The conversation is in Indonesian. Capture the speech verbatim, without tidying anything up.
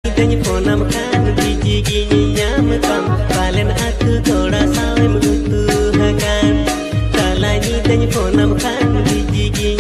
Tanya phone nama kan biji gini nyam kam Balen aku thoda sawe mengutuhakan Talai ni tanya phone nama kan biji gini